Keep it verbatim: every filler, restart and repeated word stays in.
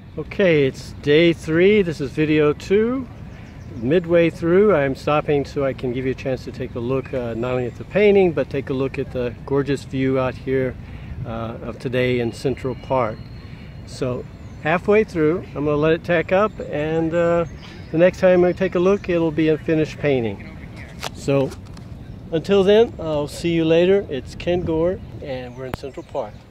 Okay, it's day three. This is video two. Midway through, I'm stopping so I can give you a chance to take a look uh, not only at the painting, but take a look at the gorgeous view out here uh, of today in Central Park. So halfway through, I'm going to let it tack up, and uh, the next time I take a look, it'll be a finished painting. So until then, I'll see you later. It's Ken Gore, and we're in Central Park.